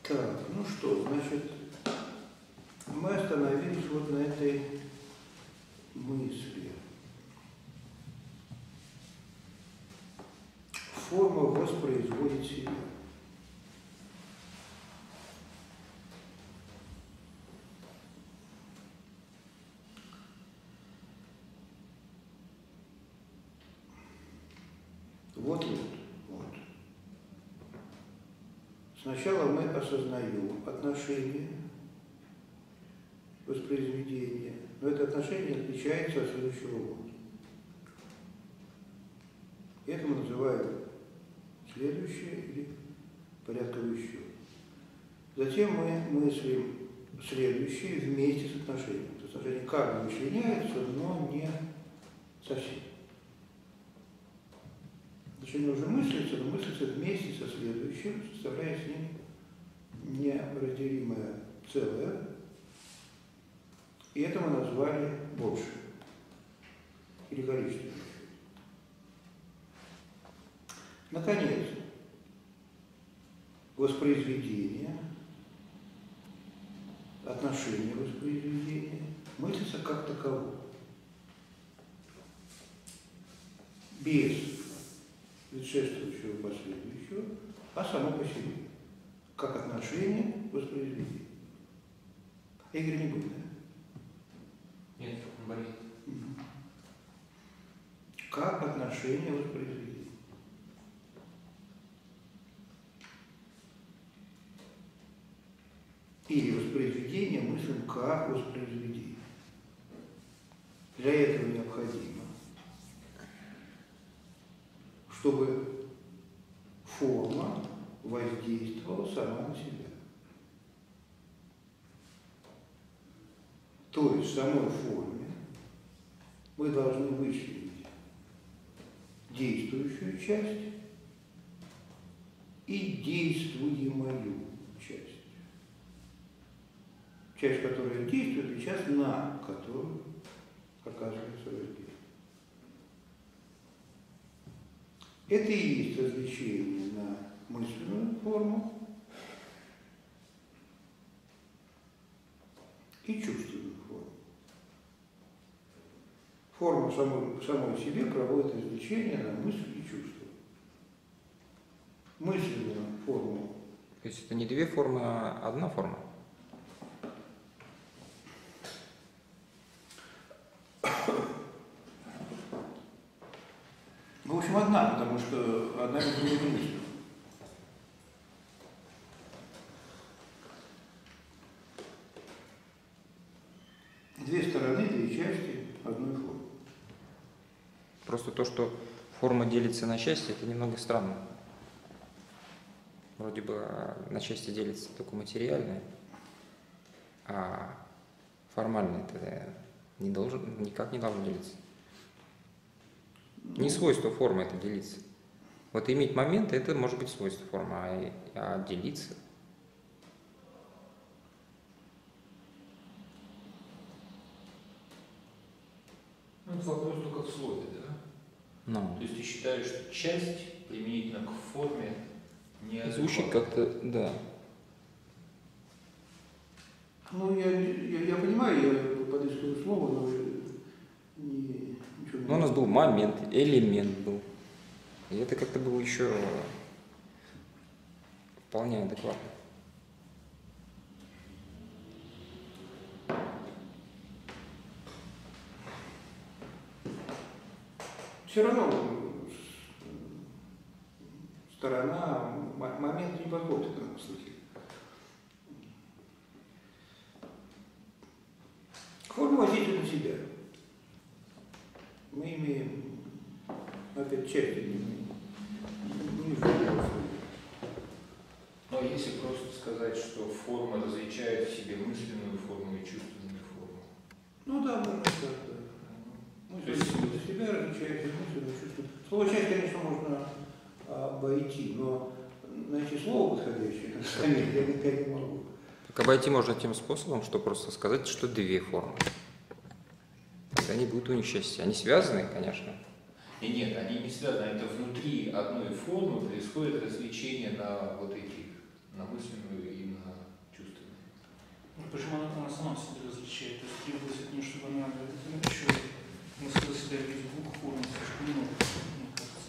Так, ну что, значит, мы остановились вот на этой мысли. Форма воспроизводит себя. Вот. Сначала мы осознаем отношение воспроизведения, но это отношение отличается от следующего года. Это мы называем следующее или порядковый счет. Затем мы мыслим следующее вместе с отношением. То есть отношения как бы вычленяются, но не совсем. Отношения уже мыслятся, но мыслятся вместе со следующим, составляя с ним неразделимое целое. И это мы назвали больше или количественным. Наконец, воспроизведение, отношение воспроизведения мыслится как таково. Без предшествующего и последующего, а само по себе, как отношение воспроизведения. Игорь не будет, да? Нет, он болит. Как отношение воспроизведения. Или воспроизведение мыслим как воспроизведение. Для этого необходимо, чтобы форма воздействовала сама на себя. То есть в самой форме мы должны вычленить действующую часть и действуемую часть. Часть, которая действует, и часть, на которую оказывается воздействие. Это и есть различие на мысленную форму и чувственную форму. Форма самой себе проводит различение на мысль и чувство. Мысленную форму. То есть это не две формы, а одна форма? Ну, в общем, одна, потому что одна из другой мысли. Две стороны, две части одной формы. Просто то, что форма делится на части, это немного странно. Вроде бы на части делится только материальное, а формальное это никак не должно делиться. Не свойство формы это делиться. Вот иметь моменты это может быть свойство формы, а делиться. Ну, это вопрос только в слове, да? Ну. То есть ты считаешь, что часть применительно к форме не Звучит как-то, да. Ну, я понимаю, я подыскиваю слово, но ничего не... Ну, у нас был момент, элемент был. И это как-то было еще вполне адекватно. Все равно сторона, момент не подходит в этом случае. Форма воздействует на себя. Мы имеем, опять, часть, не форму. Но если просто сказать, что форма различает в себе мысленную форму и чувственную форму. Ну да, можно так, да. Мысль за себя различает мысленную, чувственную. Слово часть, конечно, можно обойти, но найти слово подходящее, я не могу. Так обойти можно тем способом, что просто сказать, что две формы. Тогда не будет у них счастья. Они связаны, конечно. И нет, они не связаны, это внутри одной формы происходит различение на вот этих, на мысленную и на чувственную. Почему она сама себя различает? То есть требуется от нее, чтобы она еще мыслила себя в двух формах, слишком много, мне кажется.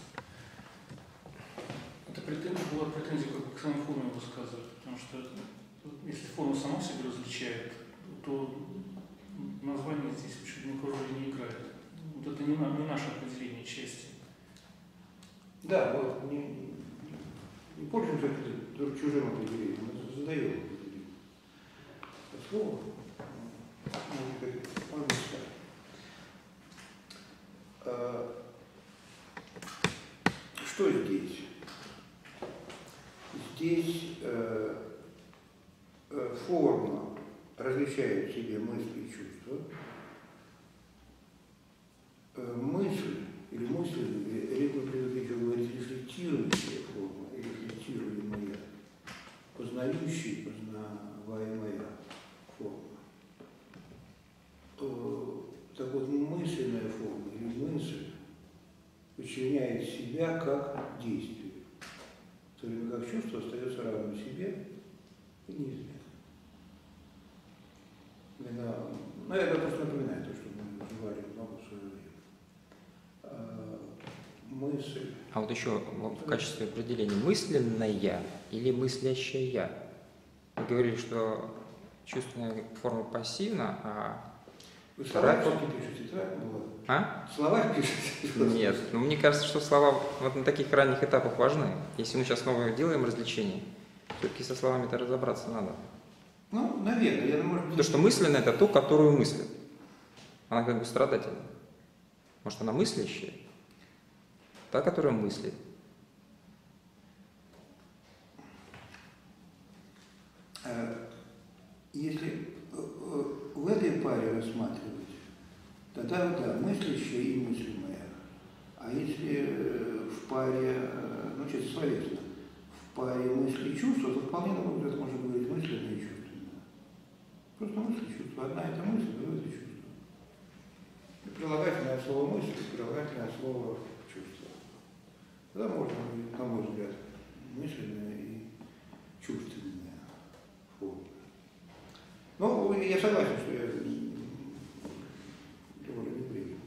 Это претензия была претензия как бы к самой форме высказывать, потому что если форма сама себя различает, то название здесь очень никакой роли не играет. Вот это не наше определение части. Да, вот не пользуемся чужим определением, мы задаем определение. Слово можно сказать. Что здесь? Здесь форма различает в себе мысли и чувства. Мысль или мы привыкли еще говорить рефлектирующая форма, или рефлектируемая, познающая, познаваемая форма. Так вот, мысленная форма или мысль подчиняет себя как действию, в то время как чувство остается равным себе и неизменно. Это просто напоминает то, что мы говорили много в свое время. Мысль. А вот еще в качестве определения мысленная или мыслящая. Вы говорили, что чувственная форма пассивна, а Вы слова пишете, так? А? Слова пишете? Нет. Ну, мне кажется, что слова вот на таких ранних этапах важны. Если мы сейчас снова делаем развлечение, все-таки со словами-то разобраться надо. Ну, наверное, может быть... Потому что мысленная – это то, которую мыслит. Она как бы страдательна. Может, она мыслящая? Та, которая мыслит. Если в этой паре рассматривать, тогда да, мыслящая и мыслимая. А если в паре, ну, чисто словесно, в паре мысли и чувства, то вполне, на мой взгляд, можно говорить мысленное и чувственное. Просто мысль и чувство. Одна это мысль, другая это чувство. И прилагательное слово мысль, прилагательное слово чувство. Тогда можно говорить, на мой взгляд, мысленное и чувственная форма. Ну, я согласен, что я довольно неприятно.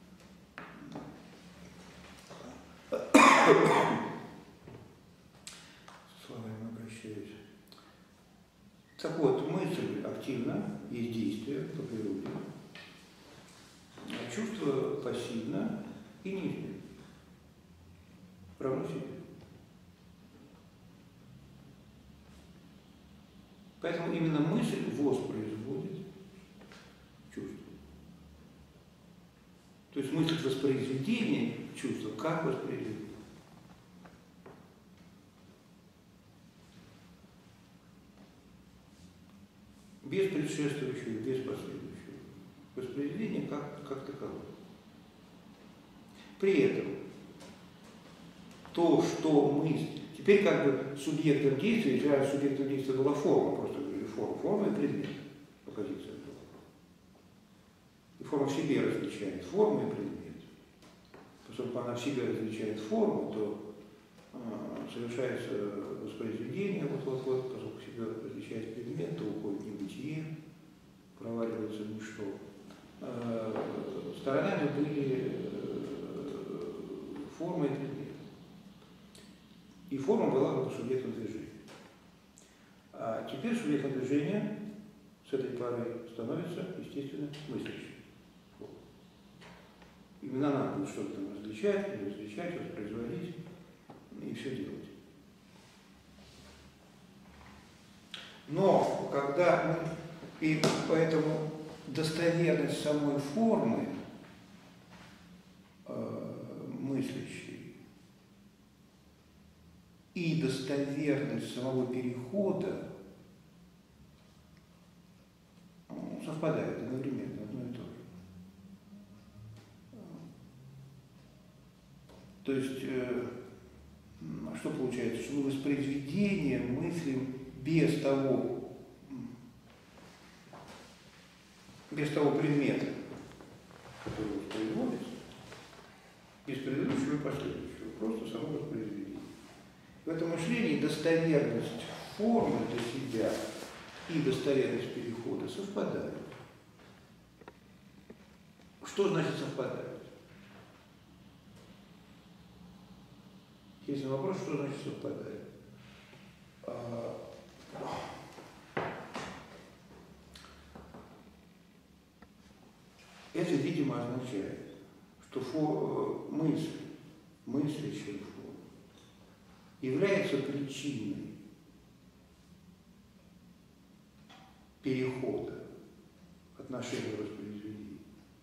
С словами обращаюсь. Так вот, мысль активна, есть действие по природе. А чувство пассивно и неизменно. Равно себе. Поэтому именно мысль воспроизводит чувство. То есть мысль воспроизведения чувства как воспроизведение. Без предшествующего, без последующего. Воспроизведение как таковое. При этом то, что мысль... Теперь как бы субъектом действия, если раньше субъектом действия была форма, просто говорили форма и предмет, оппозиция была. И форма в себе различает форму и предмет. Поскольку она в себе различает форму, то совершается воспроизведение, поскольку в себе различает предмет, то уходит небытие, проваливается ничто. Сторонами были форма и предмет. И форма была как субъектом движения. А теперь субъектом движения с этой парой становится, естественно, мыслящим. Именно она будет что-то там различать, воспроизводить и все делать. Но когда мы, и поэтому достоверность самой формы мыслящей и достоверность самого перехода совпадают одновременно, одно и то же. То есть, что получается? Что мы воспроизведение мыслим без того предмета, который воспроизводится, без предыдущего и последующего, просто само воспроизведение. В этом мышлении достоверность формы для себя и достоверность перехода совпадают. Что значит совпадают? Есть вопрос, что значит совпадает. Это, видимо, означает, что мыслящая форма является причиной перехода отношения воспроизведения,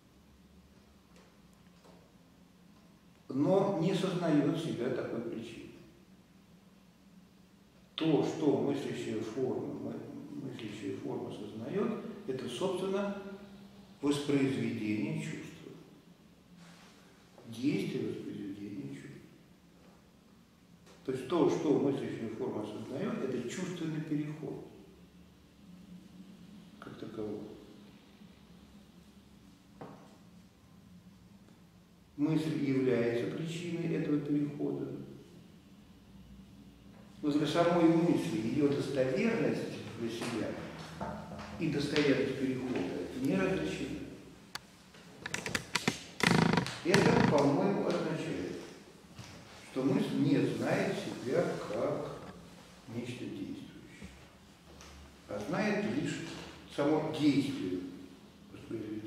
но не сознает себя такой причиной. То, что мыслящая форма сознает, это, собственно, воспроизведение чувства. Действие воспроизведения чувства. То есть то, что мыслящая форма осознает, это чувственный переход как таковой. Мысль является причиной этого перехода. Но для самой мысли ее достоверность для себя и достоверность перехода не различимы. Это, по-моему, означает, что мысль не знает себя как нечто действующее, а знает лишь само действие воспроизведения.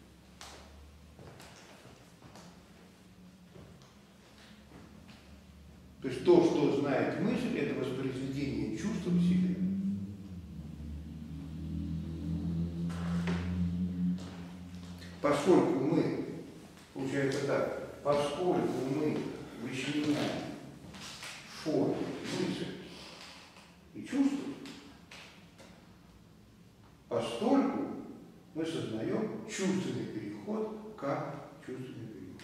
То есть то, что знает мысль, это воспроизведение чувства в себе. Поскольку мы, получается так, поскольку мы вычленяем форму, мысль и чувство, постольку мы сознаем чувственный переход как чувственный переход.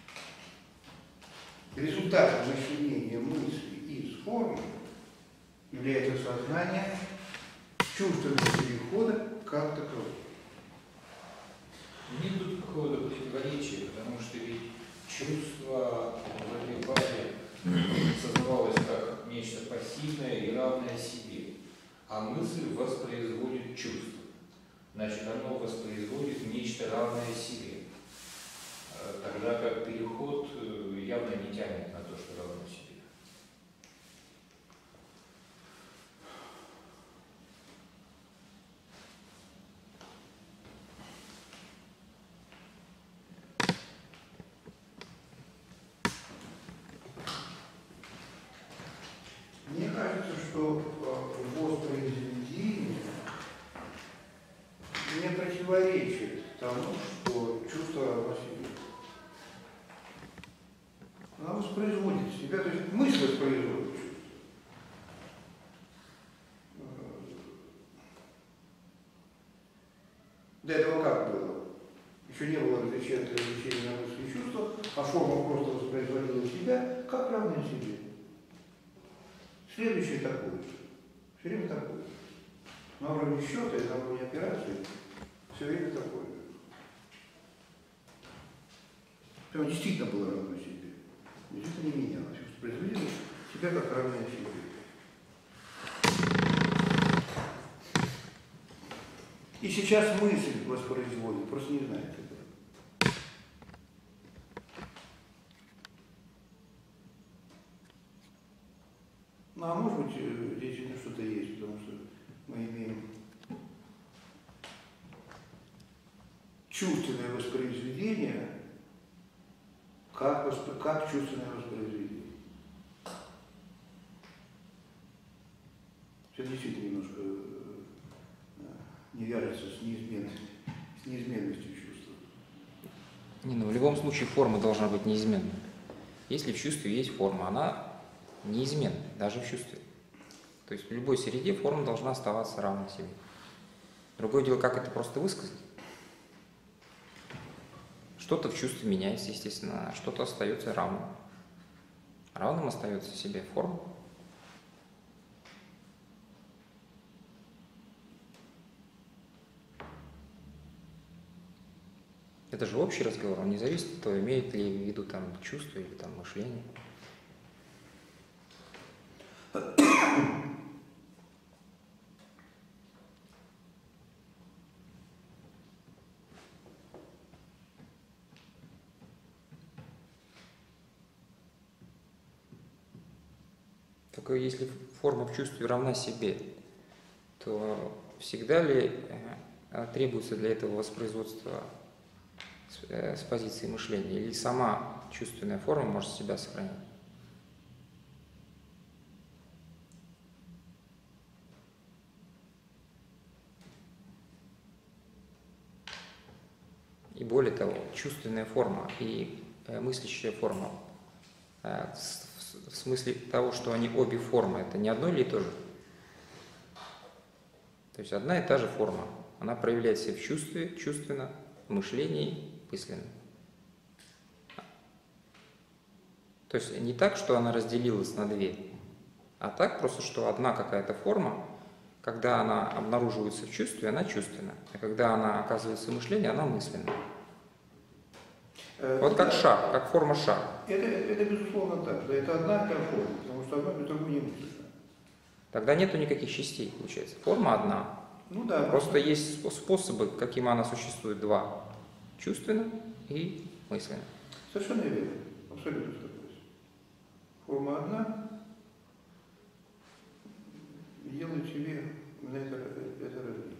Результатом вычленения мысли из формы является сознание чувственного перехода как такового. Нет тут какого-то противоречия, потому что ведь чувство в этой базе создавалось как нечто пассивное и равное себе, а мысль воспроизводит чувство. Значит, оно воспроизводит нечто равное себе, тогда как переход явно не тянет на то, что равно себе. Мне кажется, что воспроизведение не противоречит тому, что чувство равно себе. Она воспроизводит себя, то есть мысль воспроизводит чувство. До этого как было? Еще не было различения на мысли и чувства, а форма просто воспроизводила себя как равное себе. Следующее такое же. Все время такое же. На уровне счета и на уровне операции все время такое же. Прямо действительно было равно себе. Действительно не менялось. Воспроизводило себя как равное себе. И сейчас мысль воспроизводит, просто не знает этого. Ну, а может быть, здесь действительно что-то есть, потому что мы имеем чувственное воспроизведение как чувственное воспроизведение. Все действительно немножко не вяжется с неизменностью чувства. Не, ну в любом случае форма должна быть неизменной. Если в чувстве есть форма, она неизменна, даже в чувстве. То есть в любой среде форма должна оставаться равной себе. Другое дело, как это просто высказать. Что-то в чувстве меняется, естественно, а что-то остается равным. Равным остается себе форма. Это же общий разговор, он не зависит от того, имеет ли в виду там чувство или там мышление. Только если форма в чувстве равна себе, то всегда ли требуется для этого воспроизводство с позиции мышления, или сама чувственная форма может себя сохранять? И более того, чувственная форма и мыслящая форма, в смысле того, что они обе формы, это не одно или то же? То есть одна и та же форма, она проявляет себя в чувстве, чувственно, в мышлении, мысленно. То есть не так, что она разделилась на две, а так просто, что одна какая-то форма, когда она обнаруживается в чувстве, она чувственна, а когда она оказывается в мышлении, она мысленна. Вот как шар, как форма шара. Это безусловно так. Да, это одна и та форма, потому что одна без другой не мысленно. Тогда нету никаких частей, получается. Форма одна. Ну да. Просто есть способы, каким она существует, два. Чувственно и мысленно. Совершенно верно. Абсолютно согласен. Форма одна, делает себе на это различие.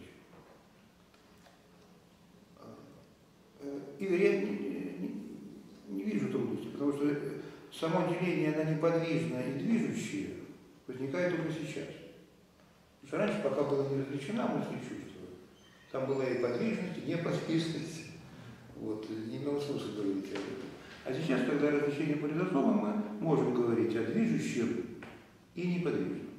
Игорь, я не вижу трудностей, потому что само деление, она неподвижная и движущая, возникает только сейчас. Потому что раньше, пока была не различена мысль и чувство, там была и подвижность, и неподвижность. Вот, не имело смысла говорить об этом. А сейчас, когда различение произошло, мы можем говорить о движущем и неподвижном.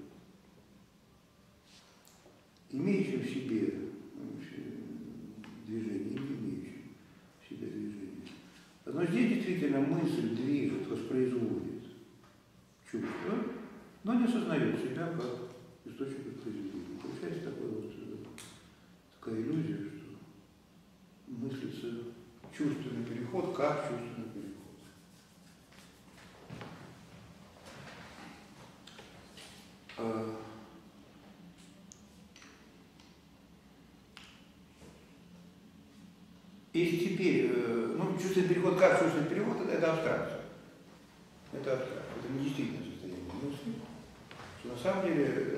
Имеющем в себе движение и не имеющем в себе движение. Но здесь действительно мысль движет, воспроизводит чувство, но не осознает себя как источник воспроизведения. Получается такая иллюзия, что мыслится чувственный переход как чувственный переход. Если теперь, чувственный переход как чувственный переход, это абстракция. Это абстракция, это не действительное состояние мысли. Что на самом деле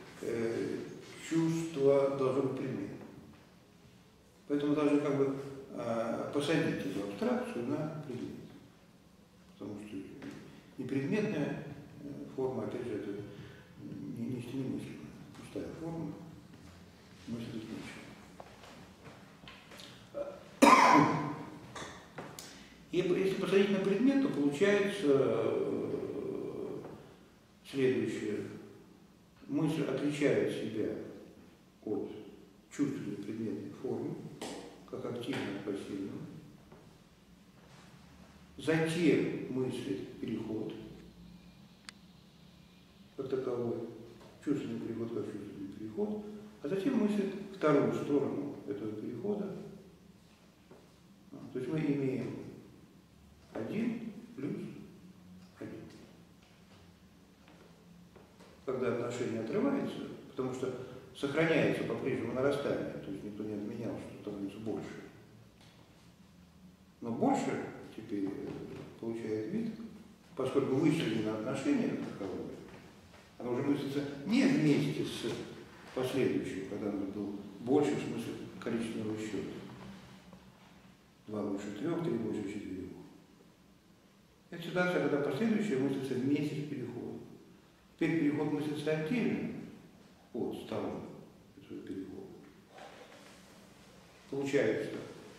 чувство должно быть предметом. Поэтому должны как бы посадить эту абстракцию на предмет. Потому что непредметная форма, опять же, это не мыслимая, пустая форма, мысль тут нечего. И если посадить на предмет, то получается следующее. Мысль отличает себя от чувственной предметной формы, как активную, пассивную. Затем мыслит переход, как таковой, чувственный переход как чувственный переход, а затем мыслит вторую сторону этого перехода. То есть мы имеем 1 плюс 1. Когда отношение отрывается, потому что сохраняется по-прежнему нарастание, то есть никто не отменял, что становится больше. Но больше теперь получает вид, поскольку вычислено отношение как таковое, оно уже мыслится не вместе с последующим, когда оно было больше в смысле количественного счета. 2 больше 3, 3 больше 4. Это ситуация, когда последующая мыслится вместе с переходом. Теперь переход мыслится отдельно от сторон этого перехода. Получается,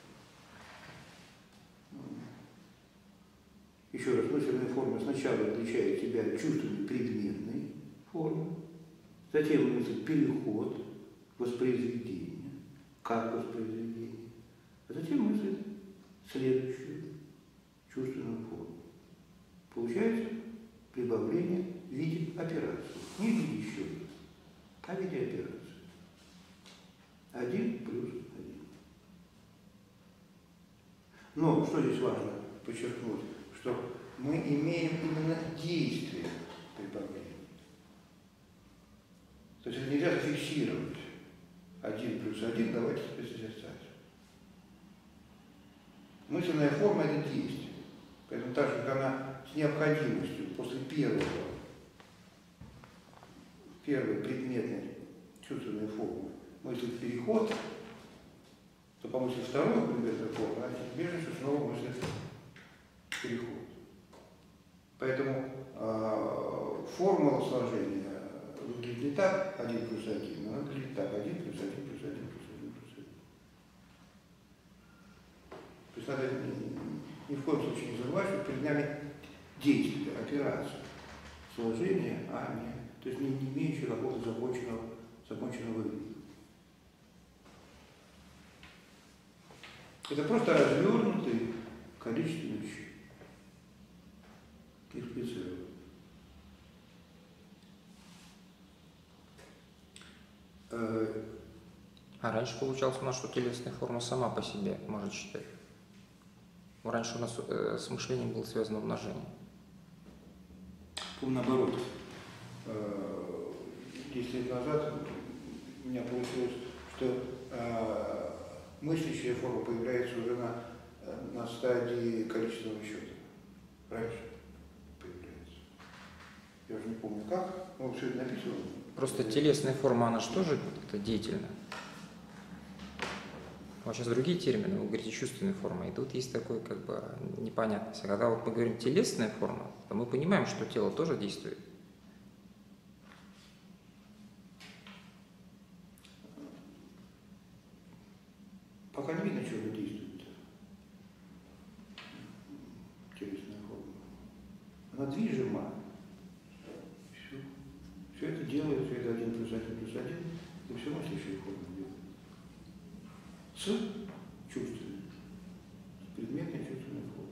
еще раз, мысленная форма сначала отличает себя от чувственной предметной формы, затем мыслит переход, воспроизведение, как воспроизведение, а затем мыслит следующую чувственную форму. Получается прибавление в виде операции. Не в виде счета, а в виде операции. 1 плюс 1. Но, что здесь важно подчеркнуть, что мы имеем именно действие прибавления. То есть это нельзя зафиксировать. 1 плюс 1, давайте теперь созерцать. Мысленная форма – это действие. Поэтому так же, как она с необходимостью после первого первой предметной чувственной формы мыслит переход, то помыслив вторую предметную форму, она неизбежно что снова мыслит переход. Поэтому формула сложения выглядит не так 1 плюс 1, она выглядит так 1 плюс 1 плюс 1 плюс 1 плюс 1. То есть надо ни в коем случае не забывать, что перед нами действие, операция, сложение, а не, то есть не имеющее какого-то законченного вида. Это просто развернутый количественный счет. Их специально. А раньше получалось у нас, что телесная форма сама по себе может считать. Раньше у нас с мышлением было связано умножение. Наоборот. 10 лет назад у меня получилось, что мыслящая форма появляется уже на стадии количественного счета. Раньше появляется. Я уже не помню как, но все это написано. Просто телесная форма, она же тоже как-то деятельна. Вот сейчас другие термины, вы говорите чувственная форма, и тут есть такой как бы непонятность. А когда вот мы говорим телесная форма, то мы понимаем, что тело тоже действует. Пока не видно, что действует телесная форма. Она движима. Все это делает, все это 1 плюс 1 плюс 1, и все мыслящая форма делает. С чувственной, с предметной чувственной формой.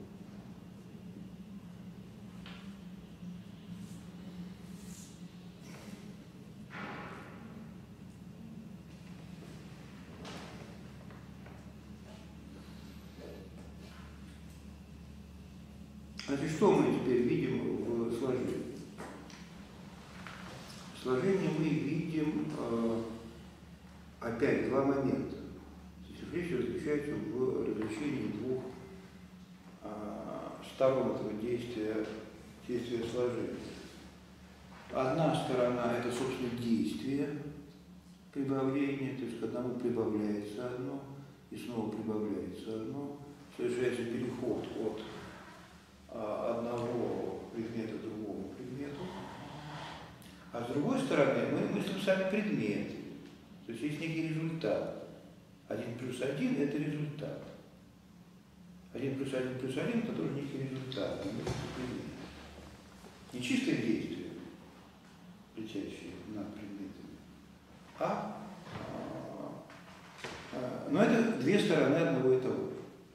Значит, что мы теперь видим в сложении? В сложении мы видим опять два момента. Речь заключается в различении двух сторон этого действия сложения. Одна сторона – это, собственно, действие прибавления, то есть к одному прибавляется одно, и снова прибавляется одно, совершается переход от одного предмета к другому предмету. А с другой стороны, мы мыслим сами предметы, то есть есть некий результат. 1 плюс 1 – это результат. 1 плюс 1 плюс 1 – это тоже некий результат. Не чистое действие, летящее над предметами, но это две стороны одного и того же.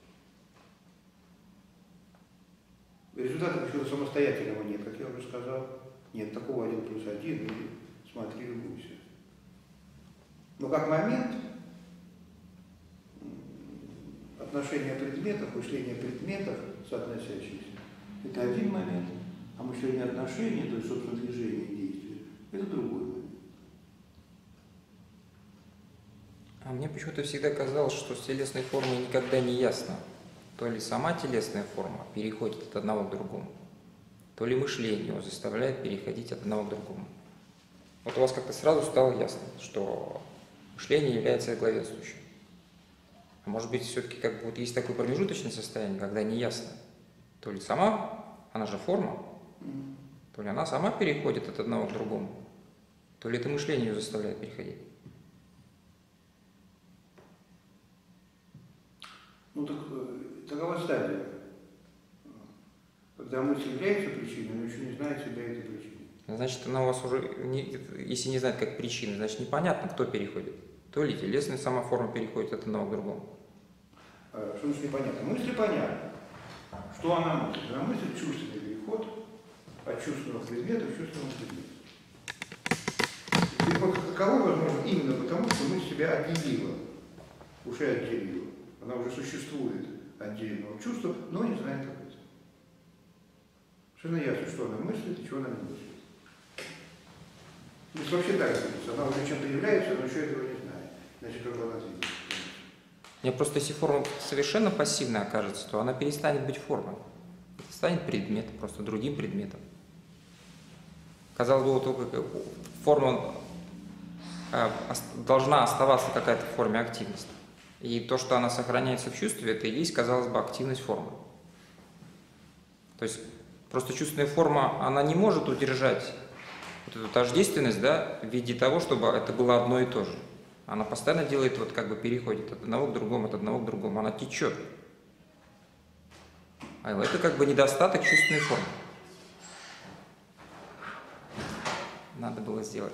Результата почему-то самостоятельного нет, как я уже сказал. Нет такого 1 плюс 1, или смотри, любуйся. Но как момент, отношение предметов, мышление предметов, соотносящихся, это один момент, а мышление отношений, то есть, собственно, движение и действие, это другой момент. А мне почему-то всегда казалось, что с телесной формой никогда не ясно, то ли сама телесная форма переходит от одного к другому, то ли мышление его заставляет переходить от одного к другому. Вот у вас как-то сразу стало ясно, что мышление является главенствующим. А может быть, все-таки как бы вот есть такое промежуточное состояние, когда не ясно, то ли сама, она же форма, то ли она сама переходит от одного к другому, то ли это мышление ее заставляет переходить. Ну так такова стадия. Когда мысль является причиной, но еще не знает себя этой причиной. Значит, она у вас уже, если не знает как причина, значит непонятно, кто переходит. То ли телесная сама форма переходит от одного к другому. Что значит непонятно? Мысли понятно. Что она мыслит? Она мыслит чувственный переход от чувственного предмета к чувственному предмету. Переход как таковой возможен именно потому, что мысль себя отделила, уже отделила. Она уже существует отдельного чувства, но не знает, как это. Совершенно ясно, что она мыслит и чего она не мыслит. То есть вообще так говорится. Она уже чем-то является, но еще этого не знает. Значит, как она двигается. Мне просто, если форма совершенно пассивная окажется, то она перестанет быть формой. Это станет предметом, просто другим предметом. Казалось бы, вот форма должна оставаться какая-то в форме активности. И то, что она сохраняется в чувстве, это и есть, казалось бы, активность формы. То есть просто чувственная форма, она не может удержать вот эту тождественность, да, в виде того, чтобы это было одно и то же. Она постоянно делает, вот как бы переходит от одного к другому, от одного к другому. Она течет. А это как бы недостаток чувственной формы. Надо было сделать.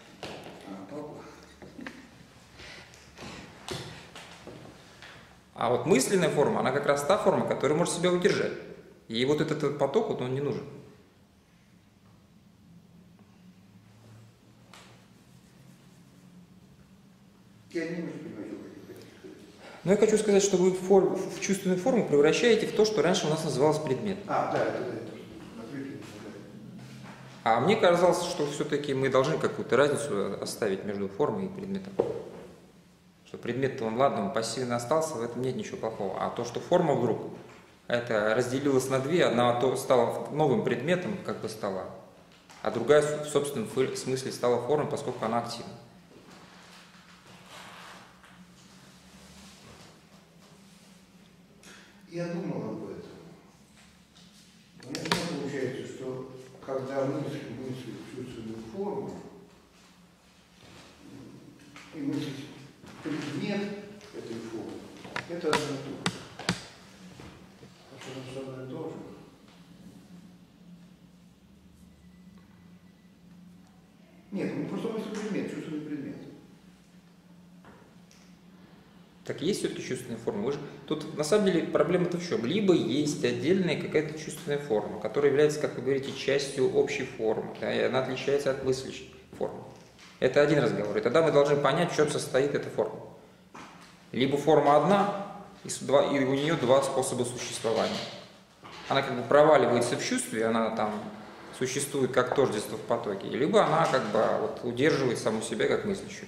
А вот мысленная форма, она как раз та форма, которая может себя удержать. И вот этот поток, вот он не нужен. Я не могу понимать, что вы хотите сказать. Но я хочу сказать, что вы в чувственную форму превращаете в то, что раньше у нас называлось предмет. Да, это. А мне казалось, что все-таки мы должны какую-то разницу оставить между формой и предметом. Что предмет-то он, ладно, он пассивно остался, в этом нет ничего плохого. А то, что форма вдруг, это разделилась на две, одна то стала новым предметом, как бы стала, а другая в собственном смысле стала формой, поскольку она активна. Я думал об этом. У меня получается, что когда мысль в чувственную форму, и мысль предмет этой формы, это одно и то же. А что одно и то же? Нет, ну просто мысль предмет, чувственный предмет. Так есть все-таки чувственная форма. Тут на самом деле проблема-то в чем? Либо есть отдельная какая-то чувственная форма, которая является, как вы говорите, частью общей формы, да, и она отличается от мыслящей формы. Это один разговор. И тогда мы должны понять, в чем состоит эта форма. Либо форма одна, и у нее два способа существования. Она как бы проваливается в чувстве, она там существует как тождество в потоке, либо она как бы вот удерживает саму себя как мыслящую.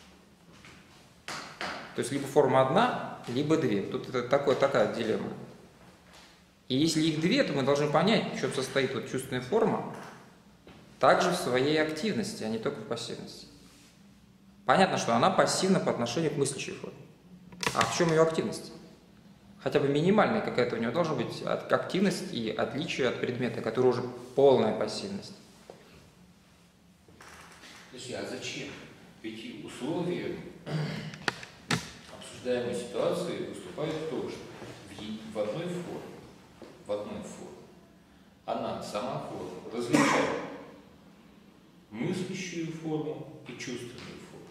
То есть либо форма одна, либо две. Тут это такая дилемма. И если их две, то мы должны понять, в чем состоит вот чувственная форма, также в своей активности, а не только в пассивности. Понятно, что она пассивна по отношению к мыслящей форме. А в чем ее активность? Хотя бы минимальная какая-то у нее должна быть активность и отличие от предмета, который уже полная пассивность. Подожди, а зачем? Ведь условия обсуждаемой ситуации выступают в том, что в одной форме, она, сама форма, различает мыслящую форму и чувственную форму.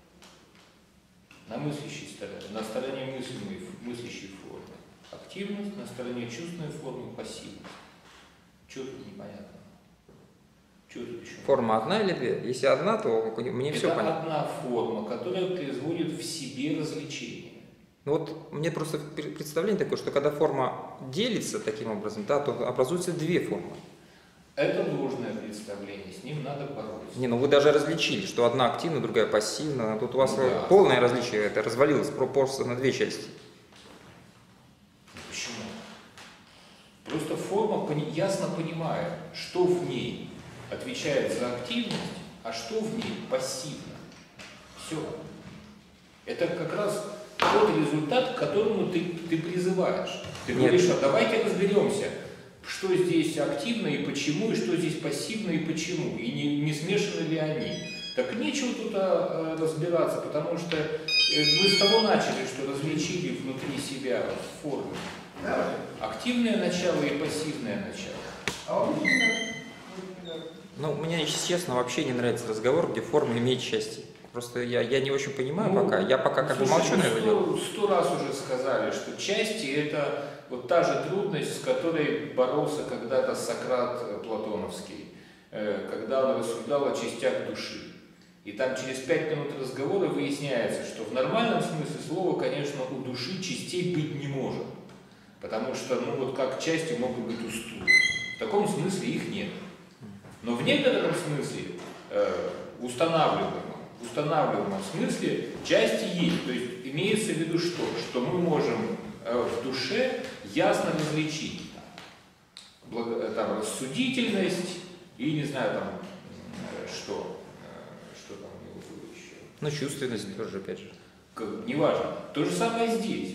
На мыслящей стороне, на стороне мыслящей формы активность, на стороне чувственной формы пассивность. Что тут непонятно? Что тут еще? Форма одна или две? Если одна, то мне все понятно. Это одна форма, которая производит в себе развлечение. Ну вот мне просто представление такое, что когда форма делится таким образом, да, то образуются две формы. Это ложное представление, с ним надо бороться. Не, ну вы даже различили, что одна активна, другая пассивна. Тут у вас Да. полное различие, это развалилось просто на две части. Почему? Просто форма ясно понимает, что в ней отвечает за активность, а что в ней пассивно. Все. Это как раз тот результат, к которому ты призываешь. Ты говоришь, а давайте разберемся, что здесь активно и почему, и что здесь пассивно и почему, и не смешаны ли они. Так нечего тут разбираться, потому что мы с того начали, что различили внутри себя формы. Да. Активное начало и пассивное начало. А у меня Ну, мне, если честно, вообще не нравится разговор, где форма имеет счастье. Просто я не очень понимаю пока. Я пока как бы молчу на это дело. 100 раз уже сказали, что части – это вот та же трудность, с которой боролся когда-то Сократ Платоновский, когда он рассуждал о частях души. И там через 5 минут разговора выясняется, что в нормальном смысле слова, конечно, у души частей быть не может. Потому что, ну вот как части могут быть у стула. В таком смысле их нет. Но в некотором смысле, устанавливаемом смысле, части есть. То есть имеется в виду что? Что мы можем в душе ясно различить там, рассудительность и, не знаю, там, что там у него было еще. Ну, чувственность тоже, опять же. Неважно. То же самое здесь.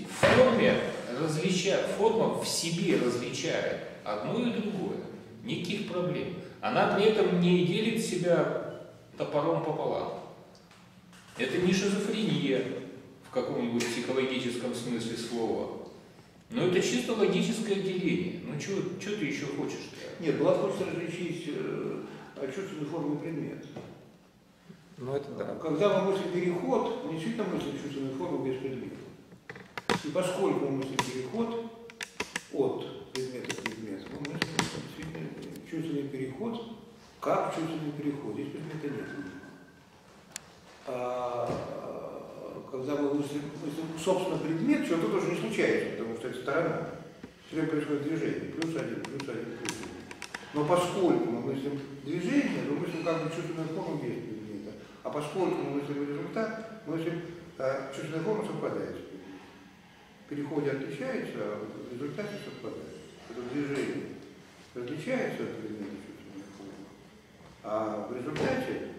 Форма в себе различает одно и другое. Никаких проблем. Она при этом не делит себя топором пополам. Это не шизофрения в каком-нибудь психологическом смысле слова. Но это чисто логическое деление. Ну, что ты еще хочешь-то? Нет, Блад хочет различить чувственную форму и предмет. Ну, это да. Когда мы мыслим переход, мы действительно мыслим чувственную форму без предмета. И поскольку мы мыслим переход от предмета к предмету, мы мыслим действительно чувственный переход, как чувственный переход. Здесь предмета нет. Когда мы мыслим собственно предмет, что тут тоже не случается, потому что это сторона. Все время происходит движение. +1, +1. Но поскольку мы мыслим движение, мы мыслим как бы чувственную форму без предмета. А поскольку мы мыслим результат, мы мыслим чувственная форма совпадает с предметом. В переходе отличается, а в результате совпадает. Это движение различается от предмета чувственной формы. А в результате...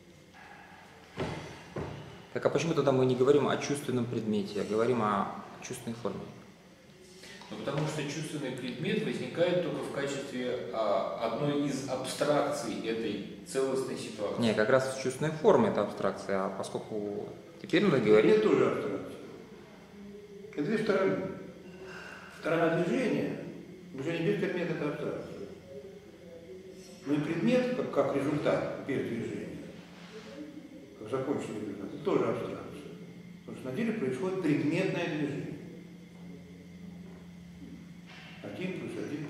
Так а почему тогда мы не говорим о чувственном предмете, а говорим о чувственной форме? Ну, потому что чувственный предмет возникает только в качестве одной из абстракций этой целостной ситуации. Не, как раз чувственная форма это абстракция, а поскольку теперь надо говорить... Это тоже абстракция. Это две стороны. Сторона движения без предмета это абстракция. Но и предмет, как результат без движения, как законченный результат, это тоже абстракция. Потому что на деле происходит предметное движение. 1 + 1 + 1 + 1.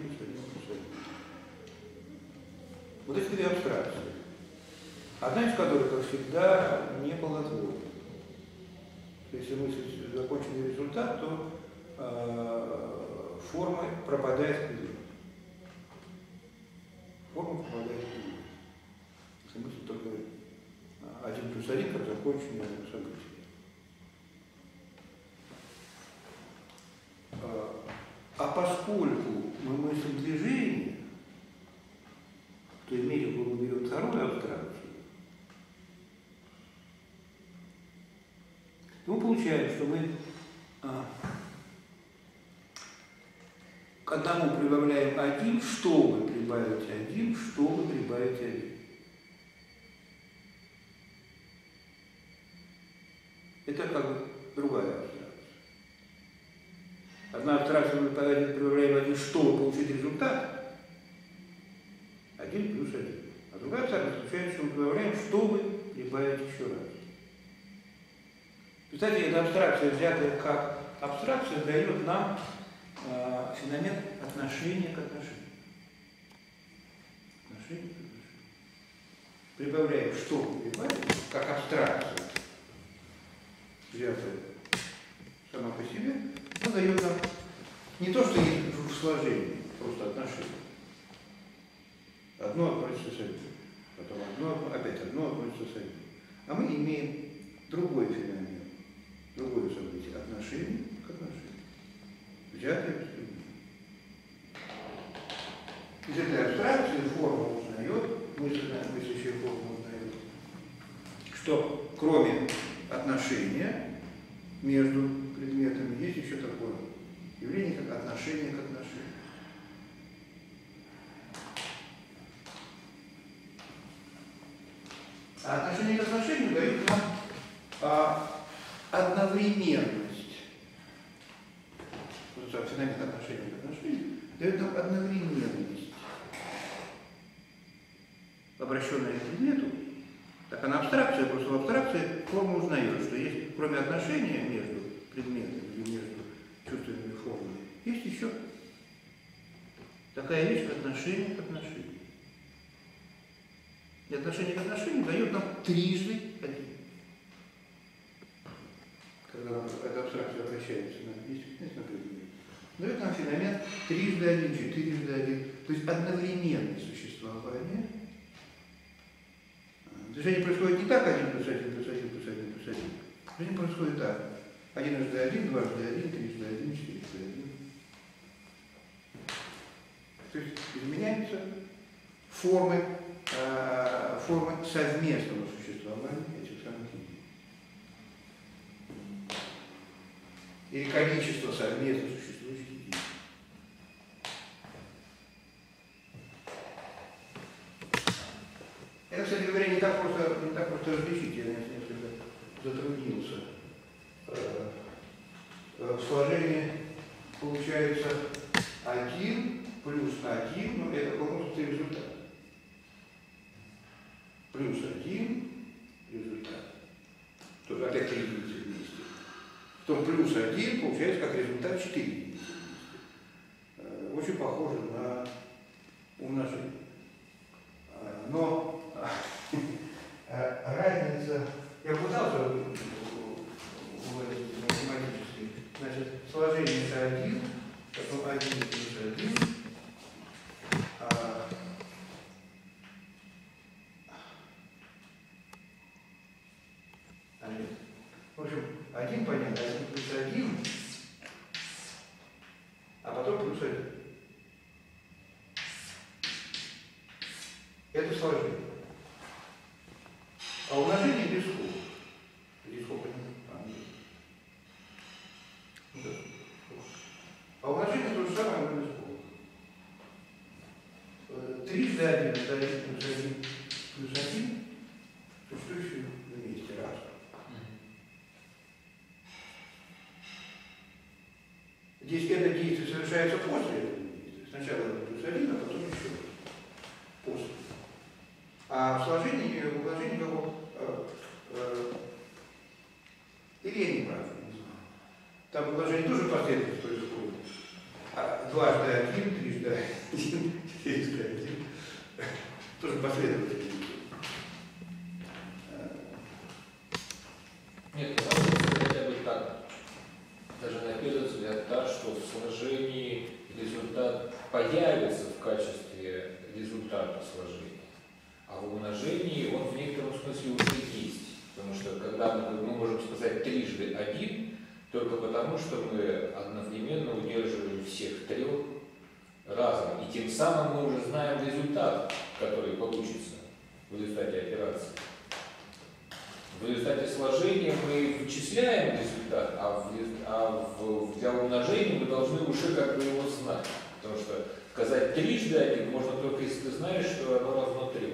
Вот эти две абстракции. Одна из которых, как всегда, не плодотворна. Если мыслить законченный результат, то форма пропадает в предмете. Форма пропадает в предмете. Если мыслить только 1 + 1 как законченное событие. А поскольку мы мыслим движение, то в мере, мы берем вторую абстракцию, то мы получаем, что мы к одному прибавляем 1, чтобы прибавить 1, чтобы прибавить 1. Это как бы другая абстракция. Одна абстракция мы прибавляем 1, чтобы получить результат, 1 + 1. А другая абстракция заключается, что мы прибавляем, чтобы прибавить еще раз. Кстати, эта абстракция, взятая как абстракция, дает нам феномен отношения к отношению. Отношение к отношению. Прибавляем, чтобы прибавить, как абстракция, взятая сама по себе, она дает нам не то, что есть в сложении, просто отношения. Одно относится с одним, потом опять одно относится с одним. А мы имеем другой феномен, другое событие, отношение к отношению. Взятое в предмет. Из этой абстракции форма узнает, мыслящая форма узнает, что кроме отношения между предметами есть еще такое явление, как отношение к отношению. А отношение к отношению дает нам одновременность. Феномен отношения к отношению дает нам одновременность, обращенная к предмету. Так она абстракция, просто в абстракции форма узнает, что есть, кроме отношения между предметами и между чувственными формами, есть еще такая вещь, как отношение к отношению. И отношение к отношению дает нам трижды один. Когда эта абстракция обращается на действительность, на предмет, дает нам феномен трижды один, четырежды один, то есть одновременное существование. Движение происходит не так, 1 + 1 + 1 + 1 + 1. Движение происходит так. 1 × 1, 2 × 1, 3 × 1, 4 × 1. То есть изменяется формы совместного существования этих самых единиц. Или количество совместно существующих единиц. Это, кстати говоря, не так просто различить, я несколько затруднился. В сложении получается 1 плюс 1, но это просто результат. Плюс 1 результат. Тут опять 3 единицы вместе. Потом плюс 1 получается как результат 4 единицы вместе. Очень похоже на умножение. Но разница, я пытался выразить математически, значит, сложение это 1, потом 1 плюс 1, в общем, 1 понятно, 1 плюс 1, а потом плюс 1. Это сложение. А умножение без скобок. Здесь скобка нет. А умножение то же самое, но без скобок. 3 за 1 это 1 плюс 1 плюс 1, существующие вместе раз. Здесь это действие совершается после этого действия. Сначала плюс 1, а потом еще после. А в сложении, в умножении какого? Или я не прав, не знаю. Там в умножении тоже последовательность происходит. Дважды 1, трижды 1, четырежды 1. Тоже последовательность. Нет, можно хотя бы так. Даже на первый взгляд так, что в сложении результат появится в качестве результата сложения. А в умножении он в некотором смысле уже есть. Потому что когда мы можем сказать трижды 1, только потому, что мы одновременно удерживаем всех 3 разом. И тем самым мы уже знаем результат, который получится в результате операции. В результате сложения мы вычисляем результат, для умножения мы должны уже как бы его знать. Потому что сказать трижды 1 можно только если ты знаешь, что оно равно 3.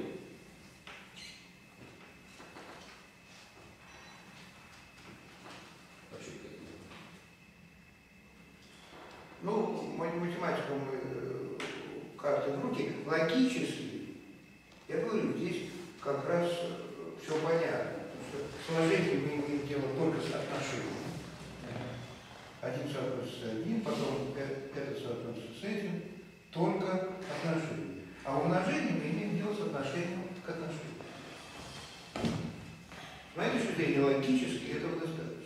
Ну, математику мы как-то в руки. Логически, я говорю, здесь как раз все понятно. Потому что сложение мы имеем дело только с отношением. Один соотносится с одним, потом это соотносится с этим, только отношения. А умножение мы имеем дело с отношением к отношению. С моей точки зрения, логически этого достаточно.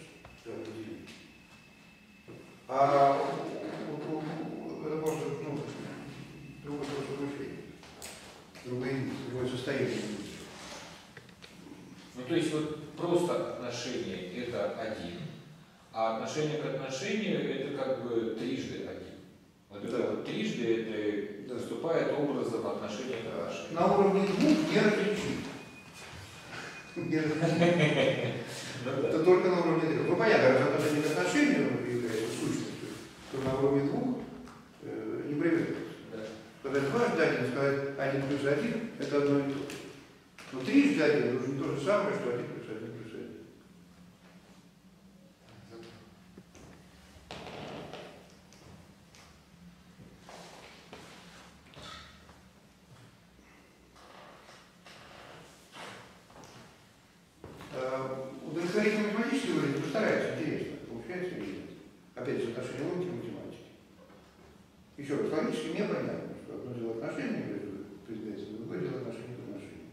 А это просто другое мышление, другое состояние мысли. Ну, то есть вот просто отношение это 1, а отношение к отношению это как бы трижды 1. Вот это вот трижды это выступает образом отношения к отношению. На уровне 2 не различить. Это только на уровне 3. Ну понятно, раз отношение к отношению является сущностью, то на уровне 2 не проверяется. Когда дважды 1, сказать 1 плюс 1, это одно и то же. Но трижды 1 уже не то же самое, что 1 плюс 1 плюс 1. Удовлетворить математически говорить, постарайтесь, интересно. Получается или нет? Опять же, отношение логики и математики. Еще раз, логически мне понятно, что одно дело отношение между предметами, другое дело отношение к отношению.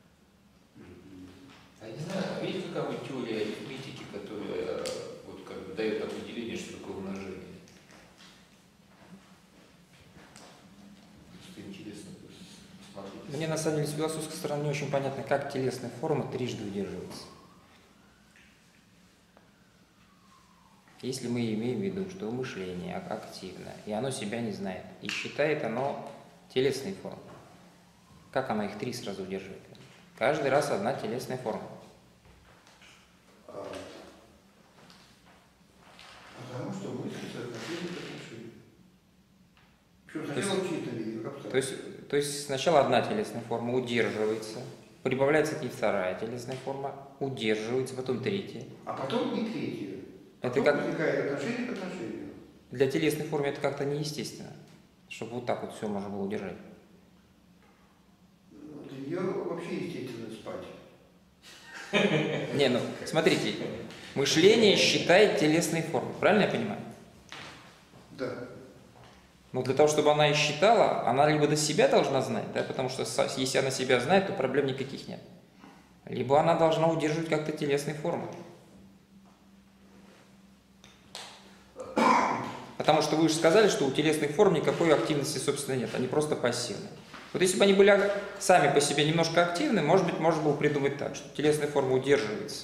А не знаю, а есть какая-нибудь теория арифметики, которая вот как бы дает определение, что такое умножение? Просто интересно посмотреть. Мне на самом деле с философской стороны не очень понятно, как телесная форма трижды удерживается. Если мы имеем в виду, что мышление активно, и оно себя не знает, и считает оно телесной формой. Как она их три сразу удерживает? Каждый раз одна телесная форма. Потому что мысли соотношения к отношению. Причем сначала в чистом виде, как абстракт. То есть сначала одна телесная форма удерживается, прибавляется к ней вторая телесная форма, удерживается, потом третья. А потом не третья. Это Потом как- возникает отношение к отношению. Для телесной формы это как-то неестественно, чтобы вот так вот все можно было удержать. Для нее вообще естественно спать. Не, ну смотрите, мышление считает телесные формы, правильно я понимаю? Да. Но для того, чтобы она и считала, она либо до себя должна знать, да, потому что если она себя знает, то проблем никаких нет. Либо она должна удерживать как-то телесные формы. Потому что вы же сказали, что у телесных форм никакой активности, собственно, нет, они просто пассивные. Вот если бы они были сами по себе немножко активны, может быть, можно было придумать так, что телесная форма удерживается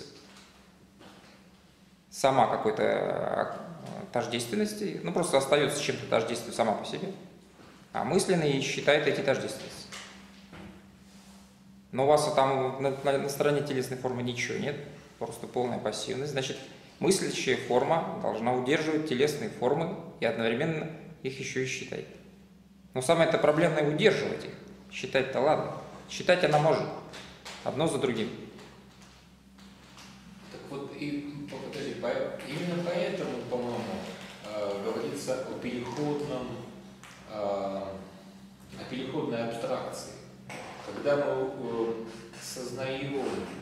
сама какой-то тождественности, ну просто остается чем-то тождественным сама по себе, а мысленный считает эти тождественности. Но у вас там на стороне телесной формы ничего нет, просто полная пассивность, значит, мыслящая форма должна удерживать телесные формы и одновременно их еще и считать. Но самое-то проблемное удерживать их. Считать-то ладно. Считать она может. Одно за другим. Так вот, и подожди, именно поэтому, по-моему, говорится о переходной абстракции. Когда мы сознаем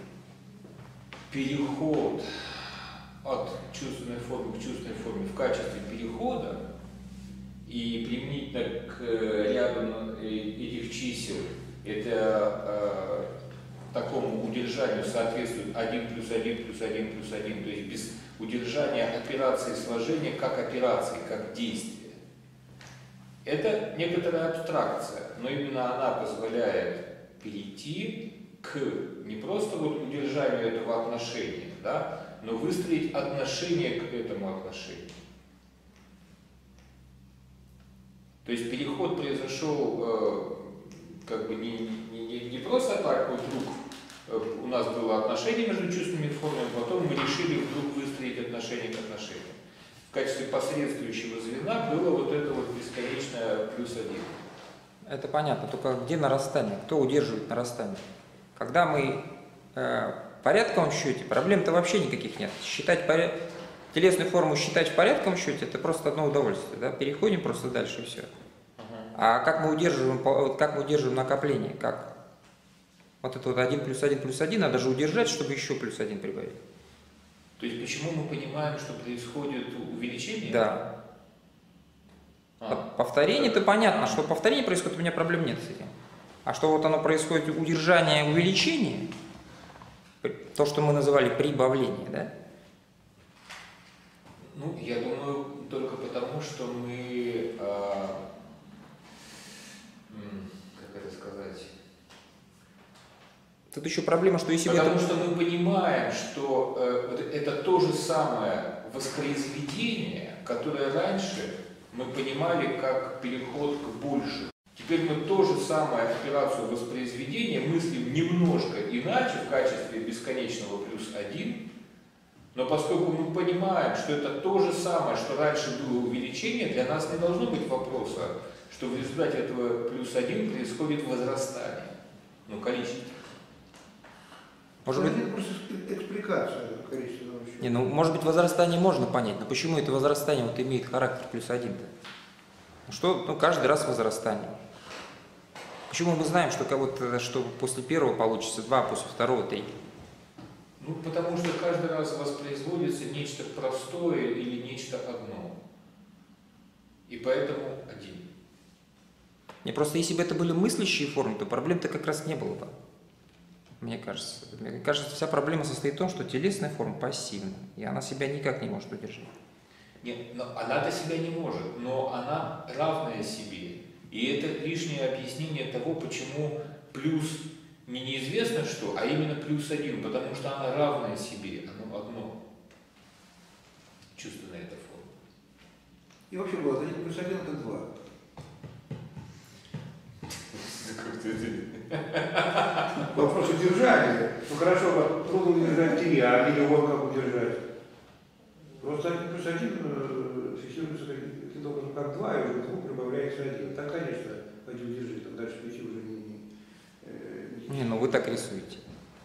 переход от чувственной формы к чувственной форме в качестве перехода и применительно к ряду этих чисел, это такому удержанию соответствует 1 плюс 1 плюс 1 плюс 1, то есть без удержания операции сложения как операции, как действия. Это некоторая абстракция, но именно она позволяет перейти к не просто вот удержанию этого отношения, да, но выстроить отношение к этому отношению. То есть переход произошел как бы не просто так, вот вдруг у нас было отношение между чувственными формами, потом мы решили вдруг выстроить отношение к отношению. В качестве посредствующего звена было вот это вот бесконечное плюс 1. Это понятно, только где нарастание? Кто удерживает нарастание? Когда мы в порядковом счете, проблем-то вообще никаких нет. Телесную форму считать в порядковом счете, это просто одно удовольствие. Да? Переходим просто дальше и все. А как мы удерживаем накопление? Как? Вот это вот 1 плюс 1 плюс 1 надо же удержать, чтобы еще плюс 1 прибавить. То есть почему мы понимаем, что происходит увеличение? Да. Повторение-то понятно, что повторение происходит, у меня проблем нет с этим. А что вот оно происходит удержание, увеличение, то, что мы называли прибавление, да? Ну, я думаю, только потому, что мы, как это сказать... Тут еще проблема, что если... Потому что мы понимаем, что это то же самое воспроизведение, которое раньше мы понимали как переход к большему. Теперь мы то же самое операцию воспроизведения мыслим немножко иначе в качестве бесконечного плюс 1, но поскольку мы понимаем, что это то же самое, что раньше было увеличение, для нас не должно быть вопроса, что в результате этого плюс 1 происходит возрастание, ну, количество. Может быть, это просто экспликация количественного счета. Не, ну, может быть, возрастание можно понять, но почему это возрастание вот имеет характер плюс 1-то? Что, ну, каждый раз возрастание. Почему мы знаем, что кого-то, что после первого получится 2, а после второго 3? Ну, потому что каждый раз воспроизводится нечто простое или нечто одно. И поэтому 1. Не, просто если бы это были мыслящие формы, то проблем-то как раз не было бы. Мне кажется. Мне кажется, вся проблема состоит в том, что телесная форма пассивна, и она себя никак не может удержать. Нет, но она-то себя не может, но она равная себе. И это лишнее объяснение того, почему плюс не неизвестно что, а именно плюс 1, потому что она равная себе, оно одно. Чувственная эта форма. И вообще было 1 плюс 1 это 2. Вопрос удержания. Ну хорошо, трудно удержать три, а или вот как удержать. Просто 1+1 фиксируется каким-то образом как 2, и уже к 2 прибавляется 1. Так, конечно, пойди удержи, там дальше 5 уже Не, ну вы так рисуете.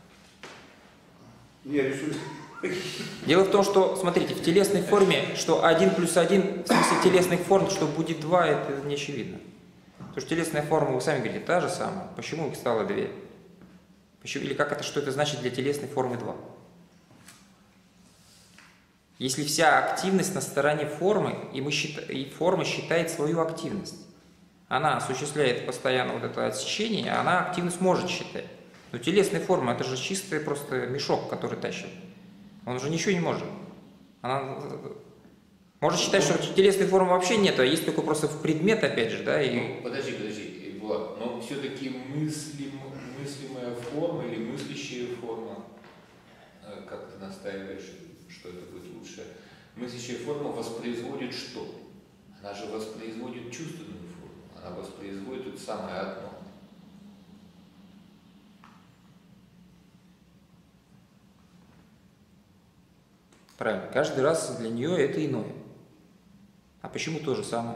Я рисую. Дело в том, что, смотрите, в телесной форме, что 1+1, в смысле телесных форм, что будет 2, это не очевидно. Потому что телесная форма, вы сами говорите, та же самая. Почему их стало 2? Почему, или как это, что это значит для телесной формы 2? Если вся активность на стороне формы, и форма считает свою активность, она осуществляет постоянно вот это отсечение, она активность может считать. Но телесная форма, это же чистый просто мешок, который тащит. Он уже ничего не может. Она может считать, что телесной формы вообще нет, а есть только просто в предмет, опять же, да? И... Ну, подожди, Влад, но все-таки мыслимая форма или мыслящая форма, как ты настаиваешь, что это будет лучше, мыслящая форма воспроизводит что? Она же воспроизводит чувственную форму, она воспроизводит это самое одно. Правильно. Каждый раз для нее это иное. А почему то же самое?